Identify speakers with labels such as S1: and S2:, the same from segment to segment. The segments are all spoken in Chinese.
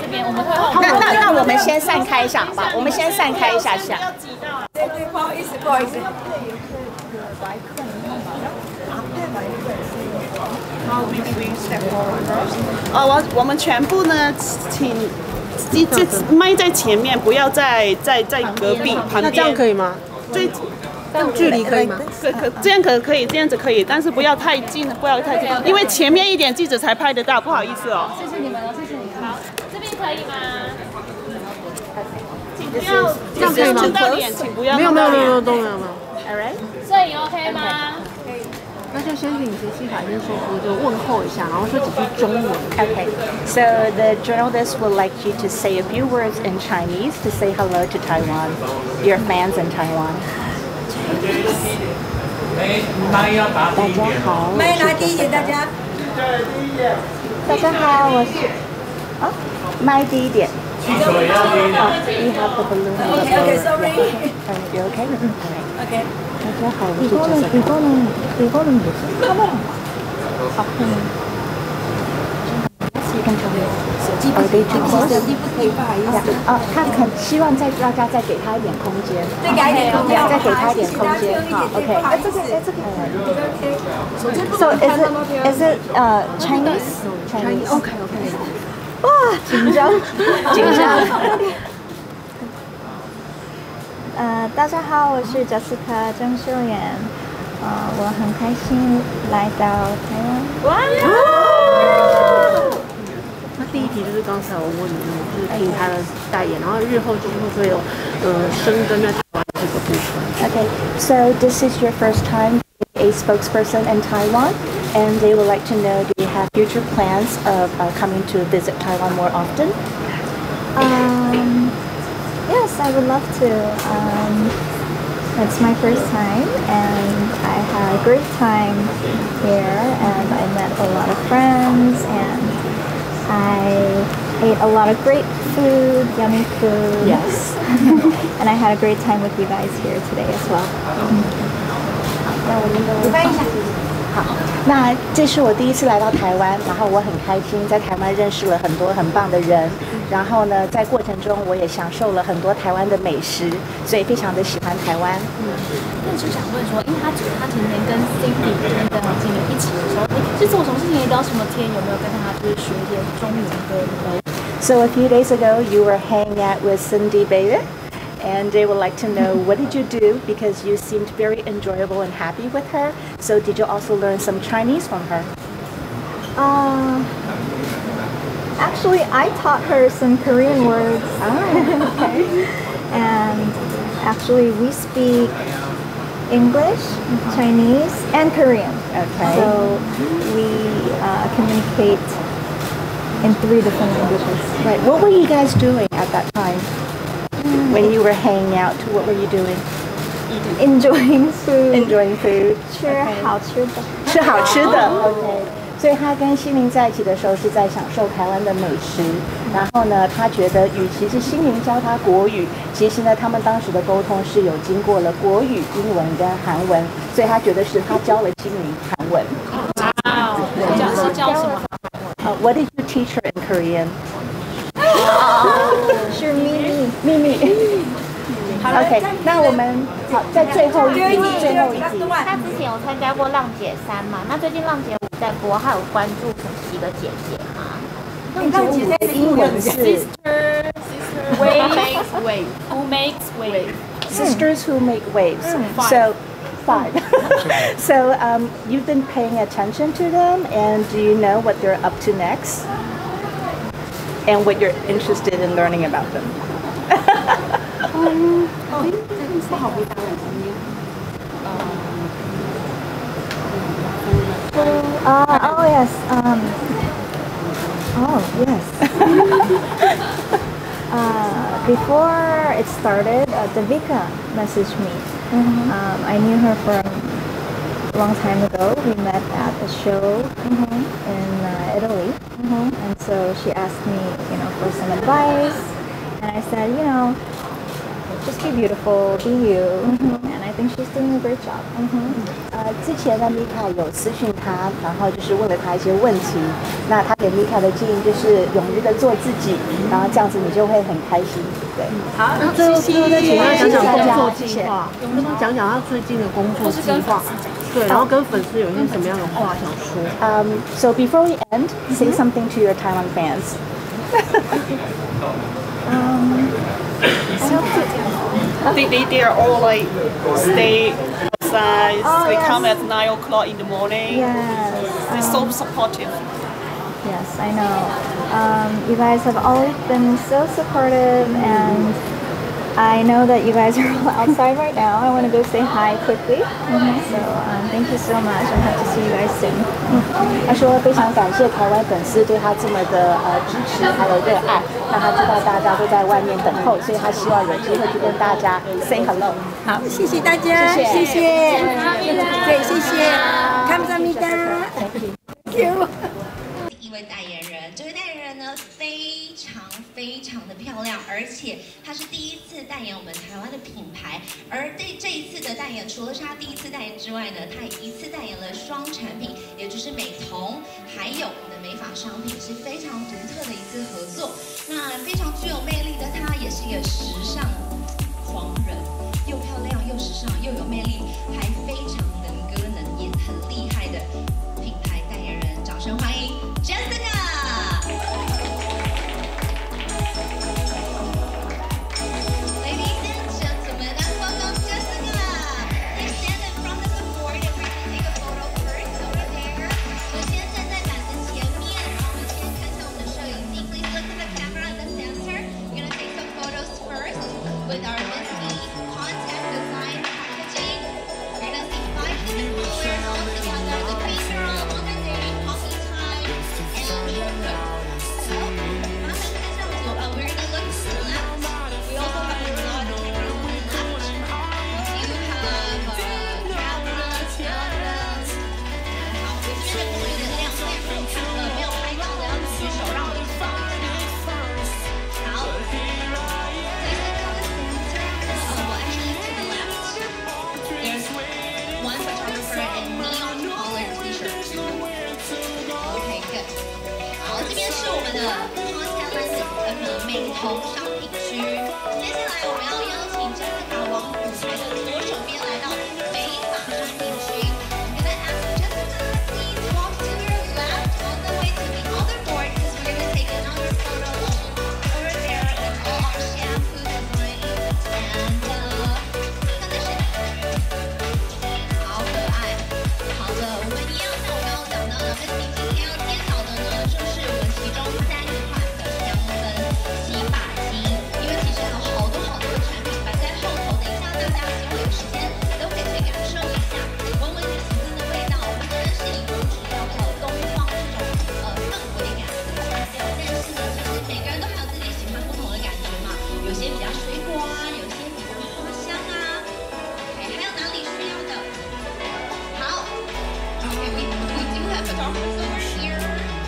S1: 边，我们会后
S2: 那我们先散开一下，好吧？我们先散开一下下。
S1: 要挤到。
S3: 对对，不好意思，不好意思。
S2: 好 maybe we step forward. 我们全部呢，请麦在前面，不要在隔壁旁边。
S4: 那这样可以吗？
S2: 最
S4: 距离可以吗？
S2: 这样可以，这样子可以，但是不要太近，不要太近，因为前面一点记者才拍得到，不好意思哦。
S1: 谢谢你们哦，谢谢你们。好，这边可以吗？请不要，
S4: 这样可以吗？
S2: 看到脸，请不要。
S4: 没有。
S2: All right.
S1: 摄影 OK 吗？
S4: 那就先请杰西卡先说服，就问候一下，然后说几句中文。
S2: Okay. So the journalist would like you to say a few words in Chinese to say hello to Taiwan, your fans in Taiwan. 大家好，
S3: 麦拿第一点，大家。
S2: 大家好，我是麦低一点。You have the balloon.
S3: Okay, sorry.
S2: You okay?
S3: Okay.
S2: 大家好，我是이거는 뭐지? 카메라. You can tell me.
S3: 手机不可以，不好意思。
S2: 他很希望大家再给他一点空间。
S3: 再给一点空间，
S2: 再给他一点空间。好 ，OK。这个。So is it Chinese?
S4: Chinese. OK.
S2: 哇，紧张。大家好，我是 Jessica 郑秀妍。我很开心来到台湾。哇！
S4: 那第一题就是刚才我问你，就是听他的代言，然后日后就是会不会有深耕在台湾这个部分
S2: Okay, so this is your first time being a spokesperson in Taiwan, and they would like to know, do you have future plans of coming to visit Taiwan more often?
S5: Yes, I would love to. It's my first time, and I had a great time here, and I met a lot of friends, and I ate a lot of great food, yummy food.
S2: Yes.
S5: And I had a great time with you guys here today as well.
S2: 好，那这是我第一次来到台湾，然后我很开心，在台湾认识了很多很棒的人，然后呢，在过程中我也享受了很多台湾的美食，所以非常的喜欢台湾。
S1: 那就想问说，因为他前天跟 Cindy 跟黄经理一起的时候，是做什么事情？聊什么天？有没有跟他就是学一点中文的
S2: ？So a few days ago, you were hanging out with Cindy Bayer, and they would like to know what did you do because you seemed very enjoyable and happy with her. So did you also learn some Chinese from her?
S5: Actually, I taught her some Korean words.
S2: Okay.
S5: And actually, we speak English, Chinese, and Korean.
S2: Okay.
S5: So we communicate in 3 different languages.
S2: Right. What were you guys doing at that time? When you were hanging out, what were you doing?
S5: Enjoying food.
S2: Enjoying food.
S5: 吃好吃的。
S2: 吃好吃的。OK。所以他跟心灵在一起的时候是在享受台湾的美食，然后呢，他觉得与其是心灵教他国语，其实呢，他们当时的沟通是有经过了国语、英文跟韩文，所以他觉得是他教了心灵韩文。
S1: 是教什么
S2: ？What did you teach her in Korean?
S5: 是秘密。
S2: 秘密。OK， 那我们好，在最后一题。
S6: 他之前有参加过浪姐3嘛？那最近浪姐5在播，还有关注什么几个姐姐吗？
S3: 浪姐3的英文是
S1: Sister Who makes wave?
S2: Sisters who make waves. So 5. So you've been paying attention to them, and do you know what they're up to next? And what you're interested in learning about them?
S5: Oh yes. Before it started, Davika messaged me. I knew her from a long time ago. We met at a show in Italy, and so she asked me, for some advice, and I said, just be beautiful, be you, and I think she's doing a great job.
S2: 之前呢，米卡有私讯他，然后就是问了他一些问题。那他给米卡的建议就是勇于的做自己，然后这样子你就会很开心。对，
S3: 好，
S4: 那最后再请他讲讲工作
S2: 谢谢
S4: 计划，讲讲他最近的工作计划。对，然后跟粉丝有一些什么样的话想说
S2: So before we end, say something to your Taiwan fans.
S7: They are all like stay outside. They
S5: yes.
S7: come at 9 o'clock in the morning.
S5: Yes.
S7: They're so supportive.
S5: Yes, I know. You guys have always been so supportive, and I know that you guys are all outside right now. I want to go say hi quickly. So thank you so much. I hope to see you guys soon.
S2: 他说非常感谢台湾粉丝对他这么的支持还有热爱。那他知道大家都在外面等候，所以他希望有机会去跟大家 say hello。
S3: 好，谢谢大家，谢谢，对，谢谢，감사합니다。Thank you。
S8: 一位代言人，这位代言人呢非常的漂亮，而且她是第一次代言我们台湾的品牌。而这一次的代言，除了是她第一次代言之外呢，她也一次代言了双产品，也就是美瞳还有我们的美发商品，是非常独特的一次合作。那非常具有魅力的她，也是一个时尚狂人，又漂亮又时尚又有魅力，还非常能歌能演，很厉害的品牌代言人，掌声欢迎 Jessica。With our Misty content design packaging, you're gonna see 5 different colors all together. The picture on the day, coffee time, and sugar. So, we're gonna look to the left. We also have a lot of cameras on the left. You have cameras, cameras. 好，我这边有一个亮点，没有拍到的要举手，让我知道一下。好。Okay, good. 好，这边是我们的 content 美瞳商品区。接下来我们要邀请Jessica往舞台的左手边来到美发商品区。I'm gonna ask Jessica, please walk to your left all the way to the other board because we're gonna take another photo over there with all our shampoo design and conditioner. 好可爱。好的，我们一样像我刚刚讲到的，跟你今天要揭晓的呢，就是我们其中3款的香氛洗发精，因为其实还有好多产品摆在后头，等一下大家如果有时间都可以去感受一下，闻闻女性的味道，不单是柠檬植调，还有东方这种氛围感的香调，但是呢，其实每个人都还有自己喜欢不同的感觉嘛，有些比较水果啊，有些比较花香啊，还有哪里需要的？好。Okay, we do have photographers over here.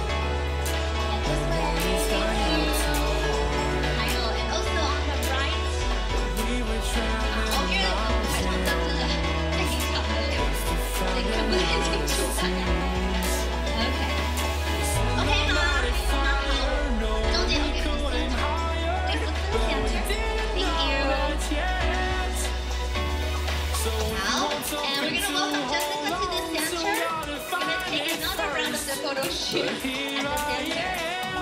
S8: And this way, thank you. And also on the right. 好，因为台上灯真的非常的亮，所以看不太清楚大家。OK 吗？好，中间 OK 不行吗？对，不是 center. Thank you. 好 and we're gonna welcome Jessica to the center. We're gonna take another round of the photo shoot at the center.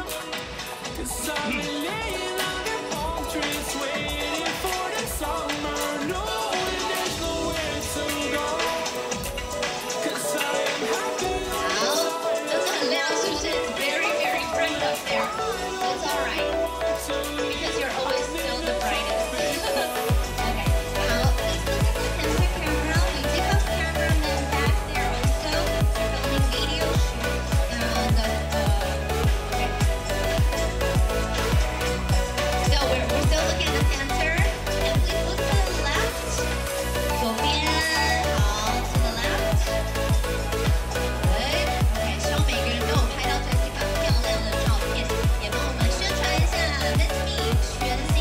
S8: It's very, very bright up there. It's alright. Because you're always still the brightest. Okay. Now, please look at the center camera. We do have cameramen back there also. They're filming video shoots. Okay. So we're still looking at the center. And please look to the left. 左边，好 to the left. Good. Okay, 希望每个人都有拍到Jessica漂亮的照片，也帮我们宣传一下 Let's Me 全新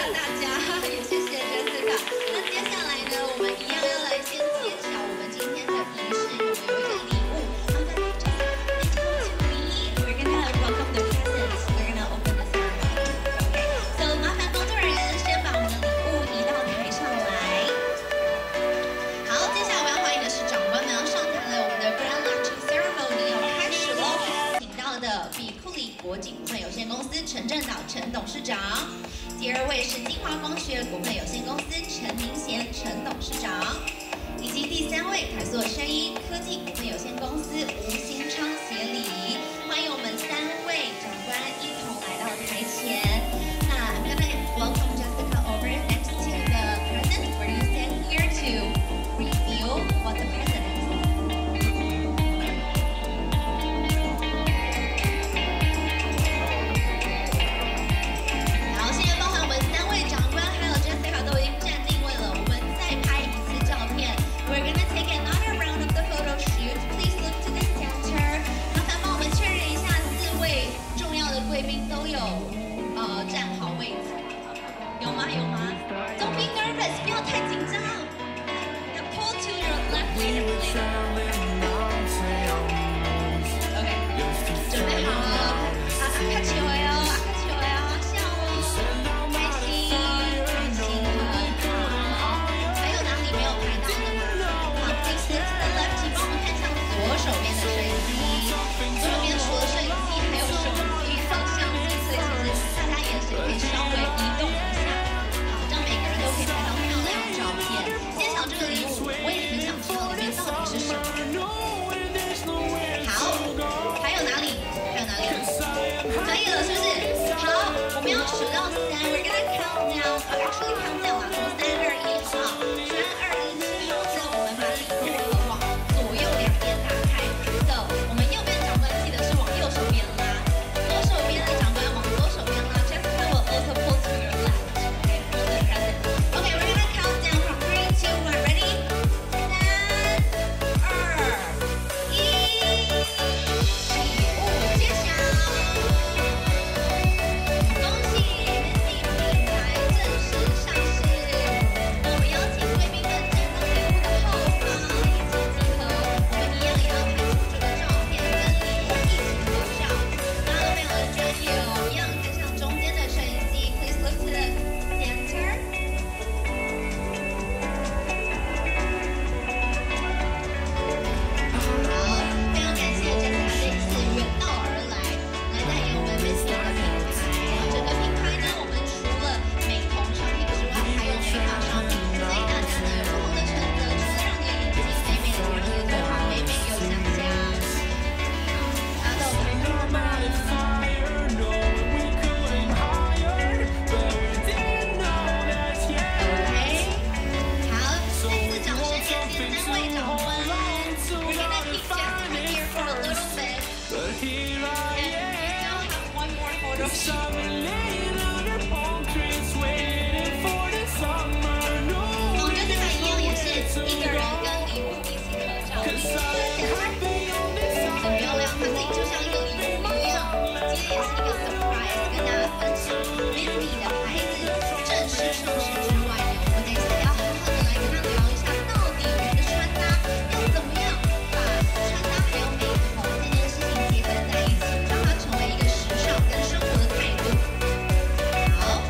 S8: 大家，也谢谢 Jessica。那接下来呢，我们一样要来先揭晓我们今天的仪式，有一个礼物。麻烦 Jessica, to me, we're gonna welcome the presents. We're gonna open the ceremony. Okay. So 麻烦工作人员先把我们的礼物移到台上来。好，接下来我要欢迎的是长官们要上台了，我们的 Grand Launching Ceremony 要开始喽。请到的比普里国际股份有限公司陈正导陈董事长。第二位是金华光学股份有限公司陈明贤陈董事长，以及第三位台塑生医科技股份有限公司吴新昌协理。欢迎我们3位长官一同来到台前。那 I'm gonna welcome Jessica over next to the present. We're gonna stand here to reveal what the present is. 好，谢谢包含我们3位长官还有 Jessica 都已经站定位了，我们再拍一次照片。We're gonna take another round of the photo shoot. Please look to the center. 麻烦帮我们确认一下4位重要的贵宾都有站好位置，有吗？有吗 ？Don't be nervous， 不要太紧张。Pull to your left hand, please. OK， 准备好了，看球哟，看球哟，笑哦，开心，开心，很好。还有哪里没有拍到的吗？好 ，please look to the left， 请帮我们看向左手边的摄影机。左手边除了摄影机，还有手机和相机，所以其实大家眼神可以稍微移动一下，好，让每个人都可以拍到漂亮的照片。揭晓这个礼物，我也很想知道里面到底是什么。好，还有哪里？还有哪里？可以了，是不是？好，我们要数到3 ，We're gonna count down. Actually count down 啊，从3、2、1，好不好？3、2、1，起好。那我们把礼物往左右两边打开。So， 我们右边长官记得是往右手边拉，左手边的长官往左手边拉。Jessica will also pull to your left. Okay, pull the present. Okay, we're gonna count down from 3, 2, 1. Ready? 3、2、1，起舞揭晓。恭喜 Misty 平台正式上市。那我们邀请贵宾们站到礼物的后方，一起集合。我们一样也要拍出这个照片，跟礼物一起合照。大家都非常的专业哦，一样看向中间的摄影机 ，Please look to the center。好，非常感谢 Jessica 这一次远道而来，来代言我们 Misty 的品牌。整个品牌呢，我们除了美瞳商品之外，还有美发商品，所以大家呢有不同的选择，除了让你的眼睛美美的，让你的头发美美又香香。大家都有拍到吗？OK， 好，再次掌声感谢3位长官。We're gonna keep Jessica here for a little bit, and we still have one more photo shoot. 我们 Jessica 一样也是一个人跟礼物一起合照，很漂亮，它自己就像一个礼物一样。今天也是一个 surprise， 跟大家分享 Misty 的牌子正式上市之外呢，我们等一下也要好好的来跟他聊一下，到底我们的穿搭要怎么样把穿搭还有美瞳这件事情结合在一起，让它成为一个时尚跟生活的态度。好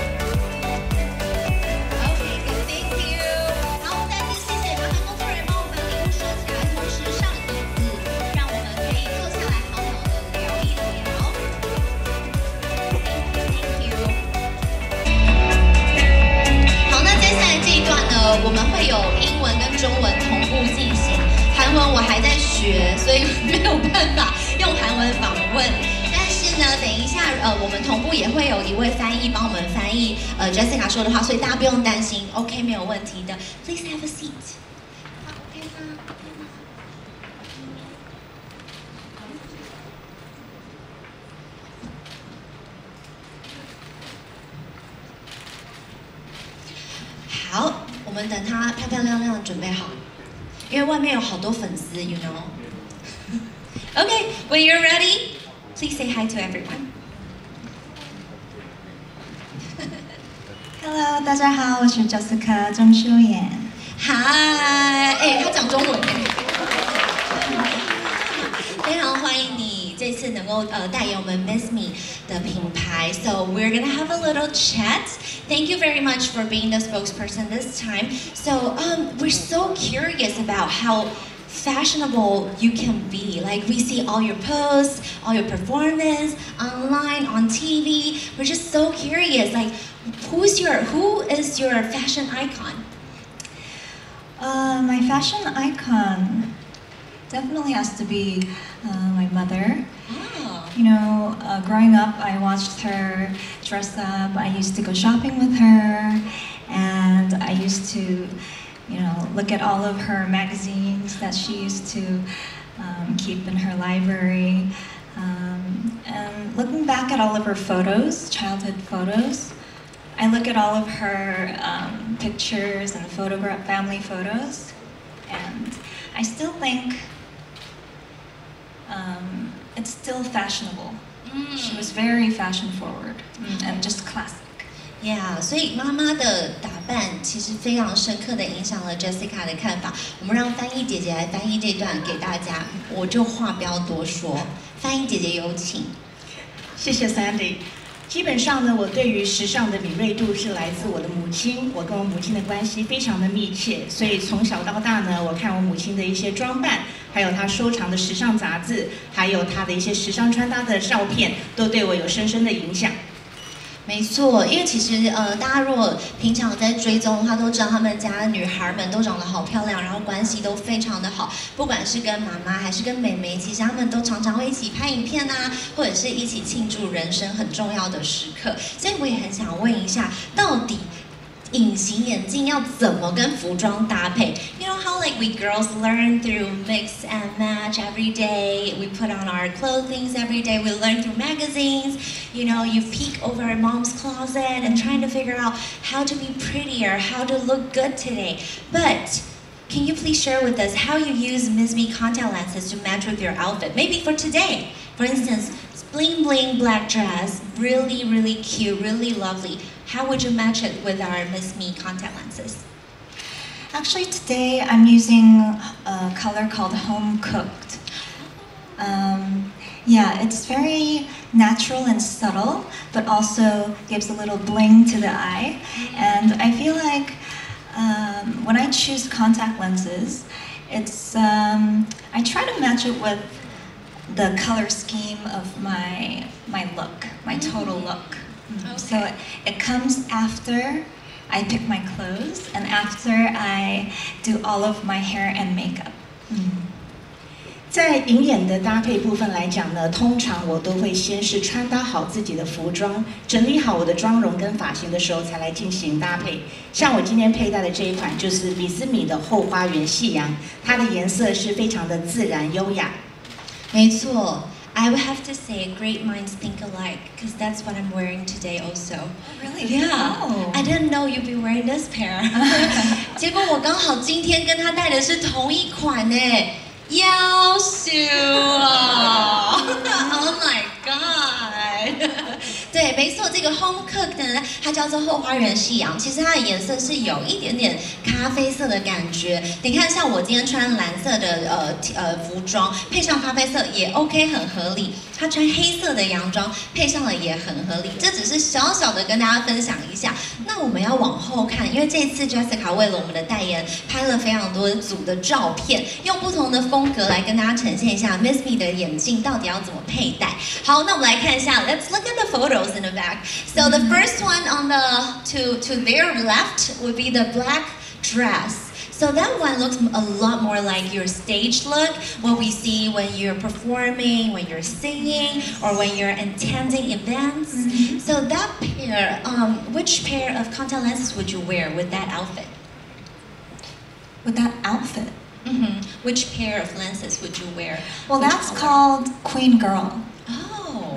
S8: ，OK， good, thank you。好，再次谢谢麻烦工作人员帮我们把礼物收起来，同时上椅子，让我们可以坐下来好好的聊一聊。Thank you。好，那接下来这一段呢，我们会有英文跟中文同步进行，韩文我还在学，所以没有办法用韩文访问。但是呢，等一下我们同步也会有一位翻译帮我们翻译Jessica 说的话，所以大家不用担心 ，OK 没有问题的。Please have a seat。好 ，OK 吗？好，我们等他漂漂亮亮准备好，因为外面有好多粉丝 ，you know。Okay, when you're ready, please say hi to everyone.
S9: 大家好，我是 Jessica 郑秀妍。
S8: 嗨，他讲中文非常欢迎你这次能够代言我们 Miss Me 的品牌。So we're gonna have a little chat. Thank you very much for being the spokesperson this time. So we're so curious about how fashionable you can be. Like we see all your posts, all your performance online, on TV. We're just so curious. Like who is your fashion icon?
S9: My fashion icon definitely has to be my mother.
S8: Oh.
S9: You know, growing up, I watched her dress up. I used to go shopping with her, and I used to, you know, look at all of her magazines that she used to keep in her library. And looking back at all of her photos, childhood photos, I look at all of her pictures and family photos, and I still think it's still fashionable. She was very fashion forward and just classic.
S8: Yeah， 所以妈妈的打扮其实非常深刻的影响了 Jessica 的看法。我们让翻译姐姐来翻译这段给大家，我就话不要多说。翻译姐姐有请。
S10: 谢谢 Sandy。基本上呢，我对于时尚的敏锐度是来自我的母亲，我跟我母亲的关系非常的密切，所以从小到大呢，我看我母亲的一些装扮，还有她收藏的时尚杂志，还有她的一些时尚穿搭的照片，都对我有深深的影响。
S8: 没错，因为其实大家如果平常在追踪的话，都知道他们家女孩们都长得好漂亮，然后关系都非常的好，不管是跟妈妈还是跟妹妹，其实他们都常常会一起拍影片啊，或者是一起庆祝人生很重要的时刻。所以我也很想问一下，到底隐形眼镜要怎么跟服装搭配 ？You know how like we girls learn through mix and match every day. We put on our clothing every day. We learn through magazines. You know, you peek over our mom's closet and trying to figure out how to be prettier, how to look good today. But can you please share with us how you use Miss Me contact lenses to match with your outfit? Maybe for today. For instance, bling bling black dress, really, really cute, really lovely. How would you match it with our Miss Me contact lenses?
S9: Actually, today I'm using a color called Home Cooked. Yeah, it's very natural and subtle, but also gives a little bling to the eye. And I feel like when I choose contact lenses, it's I try to match it with the color scheme of my look, my total look. Okay. So it comes after I pick my clothes and after I do all of my hair and makeup.
S10: 在隐眼的搭配部分来讲呢，通常我都会先是穿搭好自己的服装，整理好我的妆容跟发型的时候，才来进行搭配。像我今天佩戴的这一款就是米斯米的后花园夕阳，它的颜色是非常的自然优雅。
S8: 没错。I would have to say great minds think alike, because that's what I'm wearing today also.
S9: Oh, really?
S8: Yeah.
S9: Oh.
S8: I didn't know you'd be wearing this pair. 结果我刚好今天跟他戴的是同一款呢，要秀啊 ！Oh my god！ 对，没错，这个 Home Cooked 呢，它叫做后花园夕阳。其实它的颜色是有一点点咖啡色的感觉。你看，像我今天穿蓝色的服装，配上咖啡色也 OK， 很合理。他穿黑色的洋装，配上了也很合理。这只是小小的跟大家分享一下。那我们要往后看，因为这次 Jessica 为了我们的代言，拍了非常多组的照片，用不同的风格来跟大家呈现一下 Miss Me 的眼镜到底要怎么佩戴。好，那我们来看一下 ，Let's look at the photos in the back. So the first one on the to their left would be the black dress. So that one looks a lot more like your stage look, what we see when you're performing, when you're singing, or when you're attending events. So that pair, which pair of contact lenses would you wear with that outfit?
S9: With that outfit?
S8: Which pair of lenses would you wear?
S9: Well, that's called Queen Girl.
S8: Oh.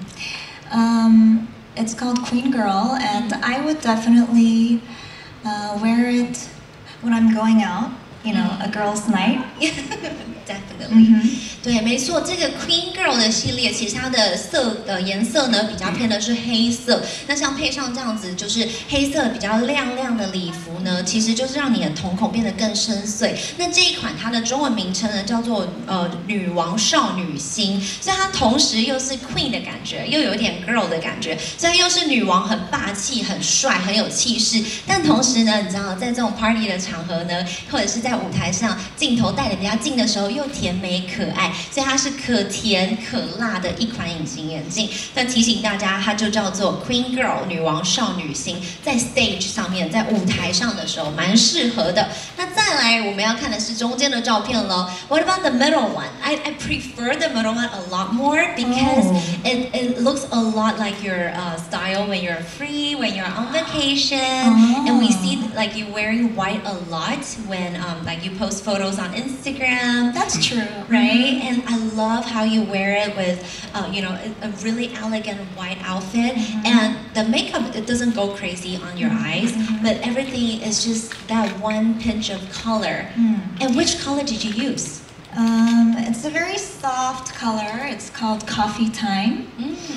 S9: It's called Queen Girl, and I would definitely wear it when I'm going out you know, a girls' night.
S8: Definitely. 对，没错，这个 Queen Girl 的系列，其实它的颜色呢比较偏的是黑色。那像配上这样子就是黑色比较亮亮的礼服呢，其实就是让你的瞳孔变得更深邃。那这一款它的中文名称呢叫做女王少女心，所以它同时又是 Queen 的感觉，又有点 Girl 的感觉，所以它又是女王，很霸气、很帅、很有气势。但同时呢，你知道在这种 party 的场合呢，或者是在舞台上镜头带的比较近的时候，又甜美可爱。所以它是可甜可辣的一款隐形眼镜。那提醒大家，它就叫做 Queen Girl 女王少女心，在 stage 上面，在舞台上的时候蛮适合的。那再来我们要看的是中间的照片了。What about the middle one? I prefer the middle one a lot more because it looks a lot like your style when you're free, when you're on vacation, and we see like you wearing white a lot when like you post photos on Instagram.
S9: That's true,
S8: right? And I love how you wear it with, you know, a really elegant white outfit. And the makeup, it doesn't go crazy on your eyes, but everything is just that one pinch of color. And which color did you use?
S9: It's a very soft color. It's called Coffee Time.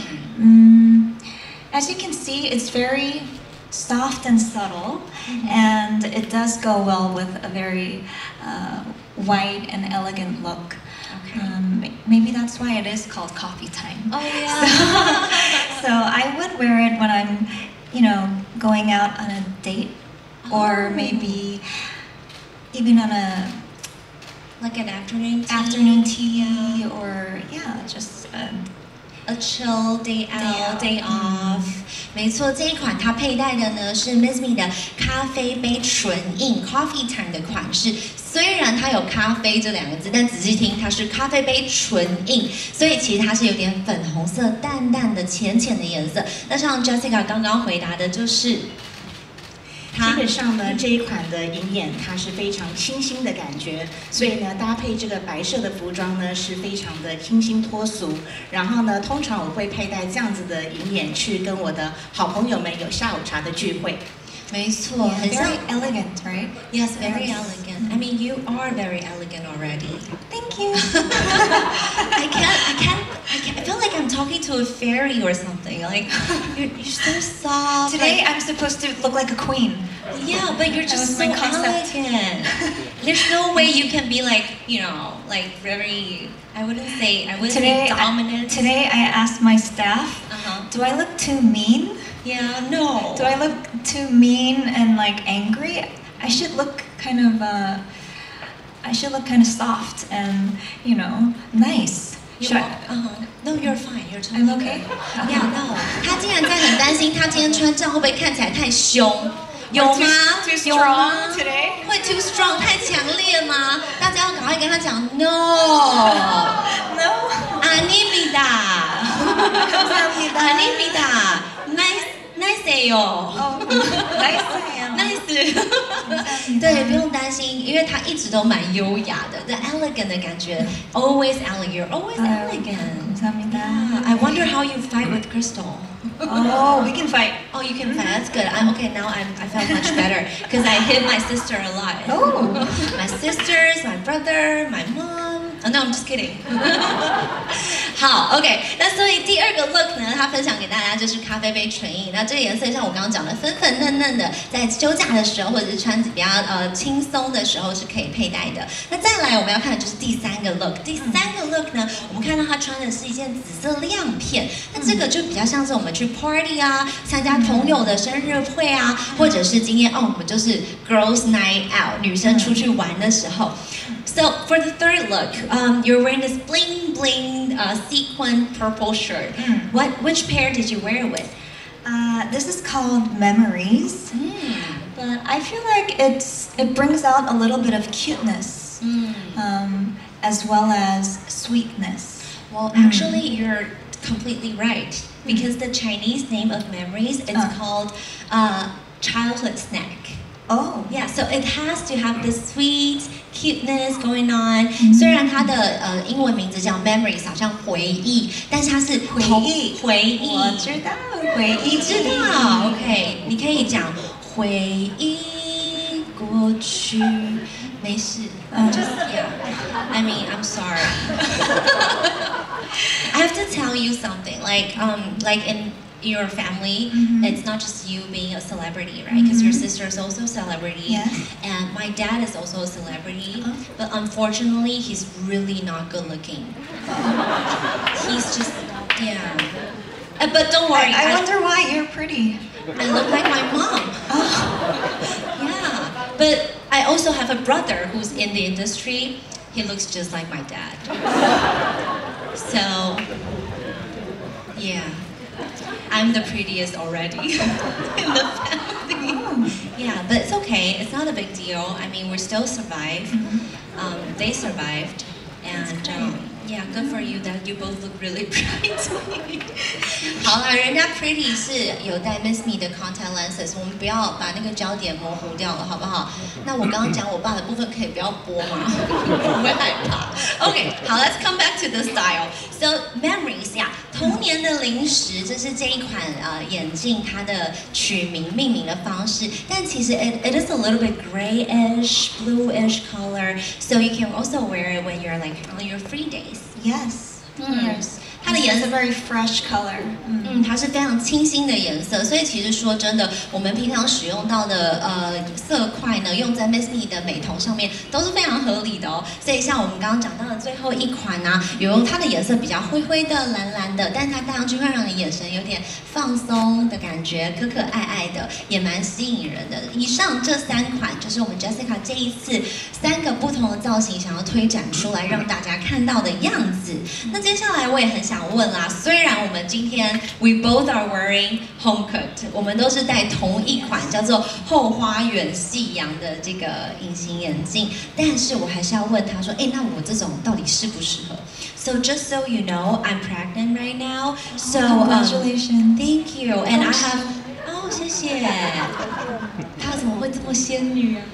S9: As you can see, it's very soft and subtle, and it does go well with a very white and elegant look. Maybe that's why it is called Coffee Time.
S8: Oh yeah.
S9: So I would wear it when I'm, you know, going out on a date, or maybe even on a
S8: like an afternoon tea,
S9: or yeah, just
S8: a chill day out, day off. 没错，这一款它佩戴的呢是 Miss Me 的咖啡杯纯印 Coffee Time 的款式。虽然它有咖啡这两个字，但仔细听它是咖啡杯纯印，所以其实它是有点粉红色、淡淡的、浅浅的颜色。那像 Jessica 刚刚回答的就是。
S10: 基本上呢，这一款的银眼它是非常清新的感觉，所以呢，搭配这个白色的服装呢是非常的清新脱俗。然后呢，通常我会佩戴这样子的银眼去跟我的好朋友们有下午茶的聚会。
S8: 没错，很像
S9: very elegant, right?
S8: Yes, very elegant. I mean, you are very elegant already.
S9: Thank you.
S8: I feel like I'm talking to a fairy or something. Like you're so soft.
S9: Today
S8: like,
S9: I'm supposed to look like a queen.
S8: Yeah, but you're just so elegant. There's no way you can be like, you know, like very. I wouldn't say dominant.
S9: Today I asked my staff, do I look too mean?
S8: Yeah, no.
S9: Do I look too mean and like angry? I should look kind of soft and, you know, nice.
S8: No, you're fine. You're totally
S9: I'm okay.
S8: Yeah, no. 他竟然在很担心，他今天穿这样会不会看起来太凶？有吗？
S9: Too strong today?
S8: 会 too strong 太强烈吗？大家要赶快跟他讲 no. 아닙니다. 아닙니다. nice요. nice. 对，不用担心，因为他一直都蛮优雅的 ，the elegant 的感觉 ，always elegant, always elegant. Yeah, I wonder how you fight with Crystal.
S9: Oh, we can fight.
S8: Oh, you can fight. That's good. I'm okay now. I felt much better because I hit my sister a lot.
S9: Oh,
S8: my sisters, my brother, my mom. Oh, no, I'm just kidding. 好 ，OK。那所以第二个 look 呢，它分享给大家就是咖啡杯纯印。那这个颜色像我刚刚讲的，粉粉嫩嫩的，在休假的时候或者是穿比较轻松的时候是可以佩戴的。那再来我们要看的就是第三个 look。第三个 look 呢，我们看到他穿的是一件紫色亮片。那这个就比较像是我们去 party 啊，参加朋友的生日会啊，或者是今天我们就是 girls night out， 女生出去玩的时候。So for the third look, you're wearing this bling bling sequin purple shirt. Which pair did you wear it with?
S9: This is called Memories, but I feel like it brings out a little bit of cuteness, as well as sweetness.
S8: Well, actually, you're completely right because the Chinese name of Memories is called childhood snack.
S9: Oh,
S8: yeah, so it has to have this sweet cuteness going on. 虽然它的英文名字叫 Memories， 好像回忆，但是它是回忆。
S9: 我知道回忆，
S8: 你知道 ？OK， 你可以讲回忆过去，没事。Just yeah. I mean, I'm sorry. I have to tell you something. Like in your family, it's not just you being a celebrity, right? Because your sister is also a celebrity, and my dad is also a celebrity. But unfortunately, he's really not good looking. He's just but don't worry.
S9: I wonder why you're pretty.
S8: I look like my mom. Yeah, but I also have a brother who's in the industry. He looks just like my dad. So, yeah, I'm the prettiest already in the family. Yeah, but it's okay. It's not a big deal. I mean, we still survive. They survived, and yeah, good for you that you both look really bright. 好啦，人家 pretty 是有带 Miss Me 的 contact lenses， 我们不要把那个焦点模糊掉了，好不好？那我刚刚讲我爸的部分可以不要播吗？我会害怕。OK， 好 ，Let's come back to the style. So memories， 呀，童年的零食，这是这一款眼镜它的命名的方式。但其实 it is a little bit grayish, bluish color, so you can also wear it when you're like on your free days.
S9: Yes. Yes.
S8: 它的颜色
S9: very fresh color，
S8: 它是非常清新的颜色，所以其实说真的，我们平常使用到的色块呢，用在 Miss Me 的美瞳上面都是非常合理的哦。所以像我们刚刚讲到的最后一款啊，有用它的颜色比较灰灰的、蓝蓝的，但是它戴上去会让你眼神有点放松的感觉，可可爱爱的，也蛮吸引人的。以上这3款就是我们 Jessica 这一次3个不同的造型想要推展出来让大家看到的样子。那接下来我也很想问啦，虽然我们今天 we both are wearing home cooked， 我们都是戴同一款叫做后花园夕阳的这个隐形眼镜，但是我还是要问他说，那我这种到底适不适合 ？So just so you know, I'm pregnant right now. So
S9: congratulations.
S8: Thank you. And I have 谢谢。她怎么会这么仙女啊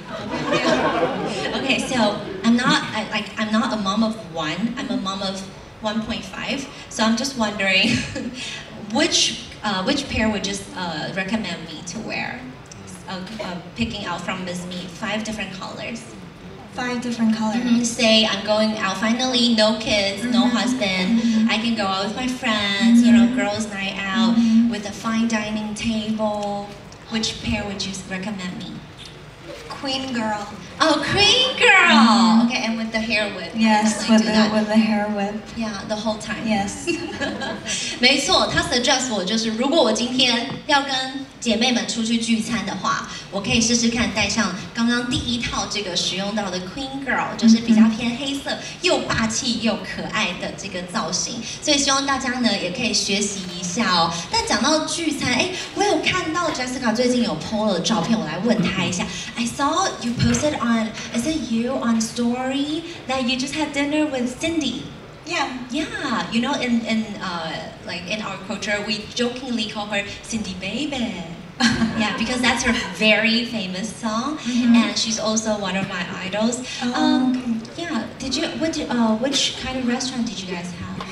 S8: ？Okay, so I'm not a mom of one. I'm a mom of 1.5. So I'm just wondering, which pair would just recommend me to wear? Picking out from Miss Me 5 different colors.
S9: 5 different colors.
S8: Say I'm going out finally, no kids, no husband. I can go out with my friends, you know, girls' night out with a fine dining table. Which pair would you recommend me?
S9: Queen girl.
S8: Oh, Queen girl. Okay, and with the hair whip.
S9: Yes, with the hair whip.
S8: Yeah, the whole time.
S9: Yes.
S8: 没错，他 suggest 我就是，如果我今天要跟姐妹们出去聚餐的话，我可以试试看戴上刚刚第一套这个使用到的 Queen Girl， 就是比较偏黑色，又霸气又可爱的这个造型。所以希望大家呢也可以学习一下哦。但讲到聚餐，我有看到 Jessica 最近有 po 了照片，我来问她一下。I saw you posted on, is it you on story that you just had dinner with Cindy?
S9: Yeah.
S8: Yeah, you know, like in our culture, we jokingly call her Cindy Baby. Yeah, because that's her very famous song, and she's also one of my idols. Yeah, which kind of restaurant did you guys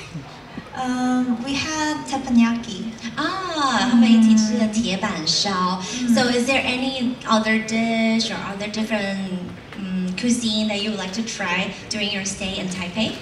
S8: have?
S9: We had teppanyaki.
S8: 他们一起吃了铁板烧。So is there any other dish or other different cuisine that you would like to try during your stay in Taipei?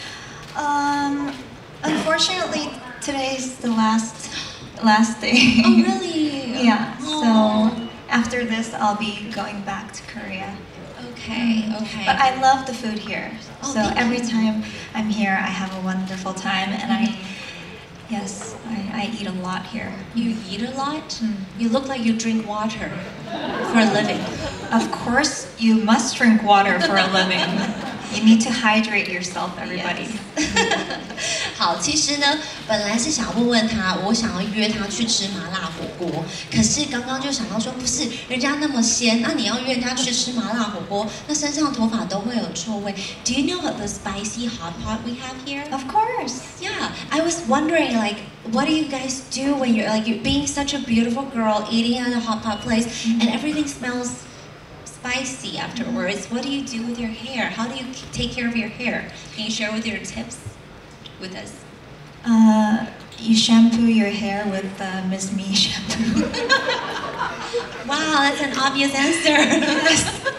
S9: Unfortunately, today's the last day.
S8: Oh, really?
S9: Yeah. So after this, I'll be going back to Korea.
S8: Okay.
S9: But I love the food here. So every time I'm here, I have a wonderful time, and I eat a lot here.
S8: You eat a lot? You look like you drink water for a living.
S9: Of course, you must drink water for a living. You need to hydrate yourself, everybody.
S8: 好，其实呢，本来是想问问他，我想要约他去吃麻辣火锅，可是刚刚就想到说，不是人家那么鲜，那你要约他去吃麻辣火锅，那身上头发都会有臭味。Do you know the spicy hot pot we have here?
S9: Of course.
S8: Yeah, I was wondering like, what do you guys do when you're being such a beautiful girl eating at a hot pot place and everything smells spicy afterwards? What do you do with your hair? How do you take care of your hair? Can you share with your tips with us?
S9: You shampoo your hair with Miss Me shampoo.
S8: Wow, that's an obvious answer.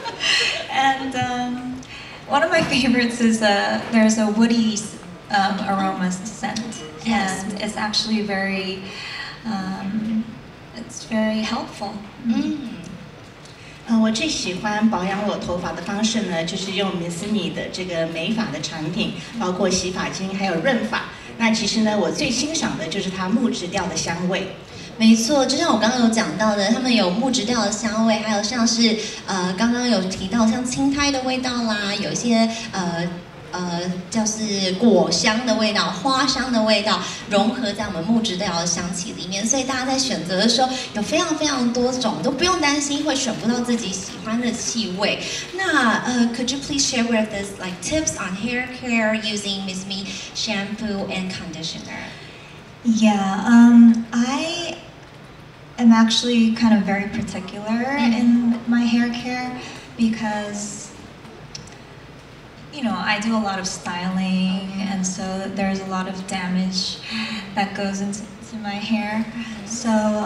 S9: And one of my favorites is there's a woody aroma scent, and it's actually very it's very helpful.
S10: 我最喜欢保养我头发的方式呢，就是用 Miss Me 的这个美发的产品，包括洗发精还有润发。那其实呢，我最欣赏的就是它木质调的香味。
S8: 没错，就像我刚刚有讲到的，他们有木质调的香味，还有像是刚刚有提到像青苔的味道啦，有一些就是果香的味道、花香的味道融合在我们木质调的香气里面，所以大家在选择的时候有非常非常多种，都不用担心会选不到自己喜欢的气味。那could you please share with us like tips on hair care using Miss Me shampoo and conditioner?
S9: Yeah, I'm actually kind of very particular in my hair care because, you know, I do a lot of styling, and so there's a lot of damage that goes into my hair. So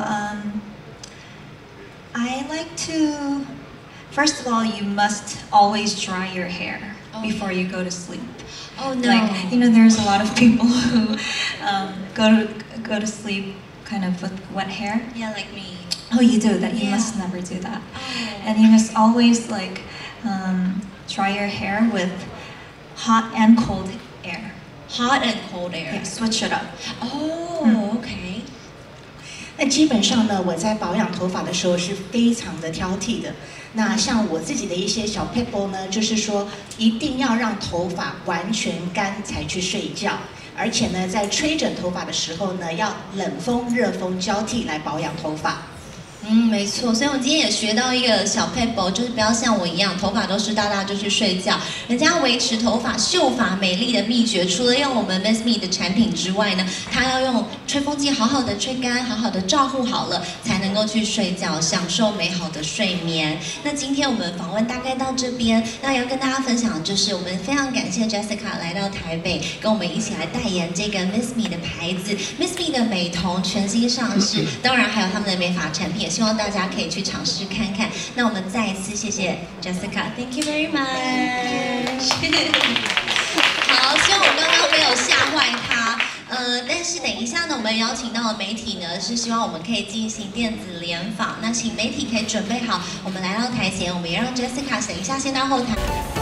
S9: I like to, first of all, you must always dry your hair before you go to sleep.
S8: Oh no!
S9: Like, you know, there's a lot of people who go to sleep kind of with wet hair.
S8: Yeah, like me.
S9: Oh, you do that? You must never do that. And you must always like dry your hair with hot and cold air.
S8: Hot and cold air.
S9: Yeah, switch it up.
S8: Oh, okay.
S10: 那基本上呢，我在保养头发的时候是非常的挑剔的。那像我自己的一些小 pebble 呢，就是说一定要让头发完全干才去睡觉。 而且呢，在吹枕头发的时候呢，要冷风、热风交替来保养头发。
S8: 没错，所以我们今天也学到一个小 pebble， 就是不要像我一样，头发都湿哒哒就去睡觉。人家维持头发秀发美丽的秘诀，除了用我们 Miss Me 的产品之外呢，它要用吹风机好好的吹干，好好的照顾好了，才能够去睡觉，享受美好的睡眠。那今天我们访问大概到这边，那要跟大家分享的就是我们非常感谢 Jessica 来到台北，跟我们一起来代言这个 Miss Me 的牌子 ，Miss Me 的美瞳全新上市，当然还有他们的美发产品。 希望大家可以去尝试看看。那我们再一次谢谢 Jessica，Thank you very much。好，希望我刚刚没有吓坏他。但是等一下呢，我们邀请到的媒体呢，是希望我们可以进行电子联访。那请媒体可以准备好，我们来到台前，我们也让 Jessica 等一下先到后台。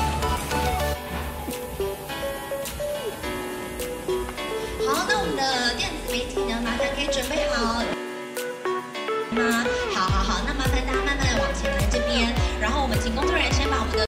S8: 好，那我们的电子媒体呢，麻烦可以准备好。 好，那麻烦大家慢慢的往前来这边，然后我们请工作人员。